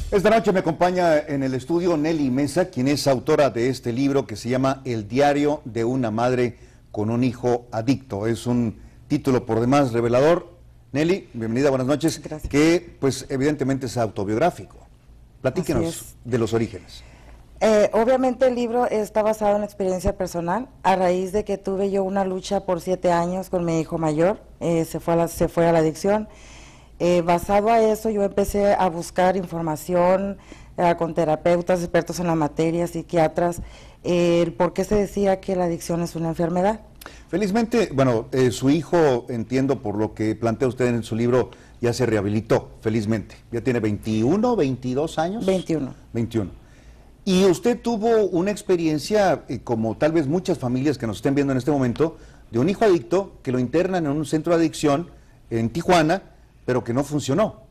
Esta noche me acompaña en el estudio Nelly Mesa, quien es autora de este libro que se llama El diario de una madre con un hijo adicto. Es un título por demás revelador. Nelly, bienvenida, buenas noches. Gracias. Que pues evidentemente es autobiográfico. Platíquenos de los orígenes. Obviamente el libro está basado en experiencia personal, a raíz de que tuve yo una lucha por 7 años con mi hijo mayor, se fue a la adicción. Basado a eso yo empecé a buscar información con terapeutas, expertos en la materia, psiquiatras, por qué se decía que la adicción es una enfermedad. Felizmente, bueno, su hijo, entiendo por lo que plantea usted en su libro, ya se rehabilitó, felizmente. Ya tiene 21, 22 años. 21. 21. Y usted tuvo una experiencia, como tal vez muchas familias que nos estén viendo en este momento, de un hijo adicto que lo internan en un centro de adicción en Tijuana, pero que no funcionó.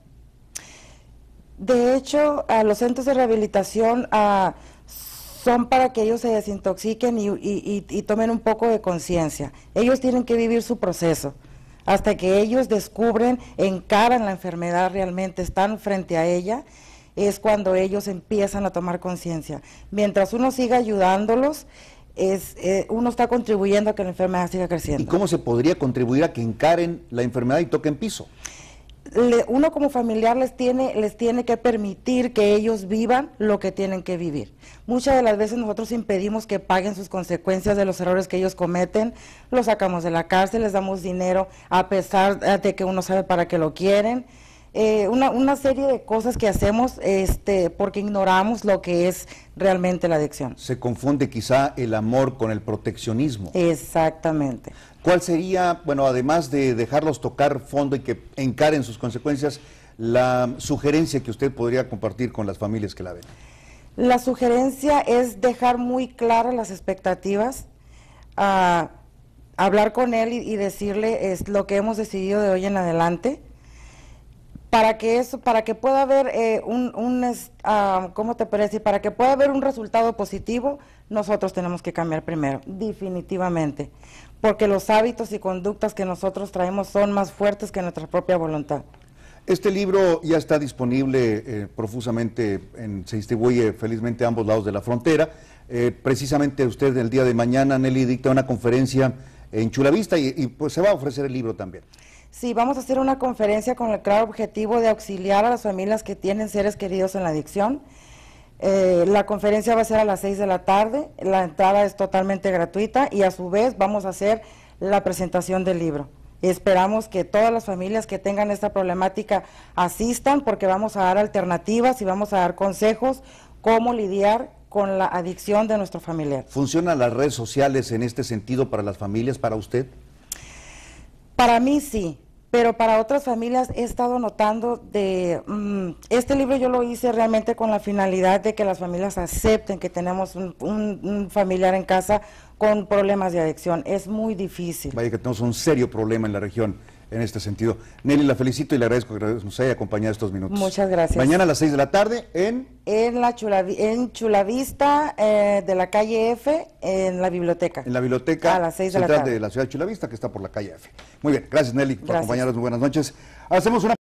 De hecho, los centros de rehabilitación son para que ellos se desintoxiquen y tomen un poco de conciencia. Ellos tienen que vivir su proceso. Hasta que ellos descubren, encaran la enfermedad realmente, están frente a ella, es cuando ellos empiezan a tomar conciencia. Mientras uno siga ayudándolos, uno está contribuyendo a que la enfermedad siga creciendo. ¿Y cómo se podría contribuir a que encaren la enfermedad y toquen piso? Uno como familiar les tiene que permitir que ellos vivan lo que tienen que vivir. Muchas de las veces nosotros impedimos que paguen sus consecuencias de los errores que ellos cometen, los sacamos de la cárcel, les damos dinero a pesar de que uno sabe para qué lo quieren. Una serie de cosas que hacemos porque ignoramos lo que es realmente la adicción. Se confunde quizá el amor con el proteccionismo. Exactamente. ¿Cuál sería, bueno, además de dejarlos tocar fondo y que encaren sus consecuencias, la sugerencia que usted podría compartir con las familias que la ven? La sugerencia es dejar muy claras las expectativas, hablar con él y decirle lo que hemos decidido de hoy en adelante, para que pueda haber ¿cómo te parece? Para que pueda haber un resultado positivo, nosotros tenemos que cambiar primero, definitivamente, porque los hábitos y conductas que nosotros traemos son más fuertes que nuestra propia voluntad. Este libro ya está disponible profusamente, se distribuye felizmente a ambos lados de la frontera. Precisamente usted el día de mañana, Nelly, dicta una conferencia en Chula Vista y pues se va a ofrecer el libro también. Sí, vamos a hacer una conferencia con el claro objetivo de auxiliar a las familias que tienen seres queridos en la adicción. La conferencia va a ser a las 6 de la tarde, la entrada es totalmente gratuita y a su vez vamos a hacer la presentación del libro. Esperamos que todas las familias que tengan esta problemática asistan porque vamos a dar alternativas y vamos a dar consejos cómo lidiar con la adicción de nuestro familiar. ¿Funcionan las redes sociales en este sentido para las familias, para usted? Para mí sí, pero para otras familias he estado notando este libro yo lo hice realmente con la finalidad de que las familias acepten que tenemos un familiar en casa con problemas de adicción. Es muy difícil. Vaya que tenemos un serio problema en la región en este sentido. Nelly, la felicito y le agradezco que nos haya acompañado estos minutos. Muchas gracias. Mañana a las 6 de la tarde en Chula Vista, de la calle F, en la biblioteca. En la biblioteca a las 6 de la central tarde de la ciudad de Chula Vista, que está por la calle F. Muy bien, gracias Nelly por Gracias. acompañarnos, muy buenas noches. Hacemos una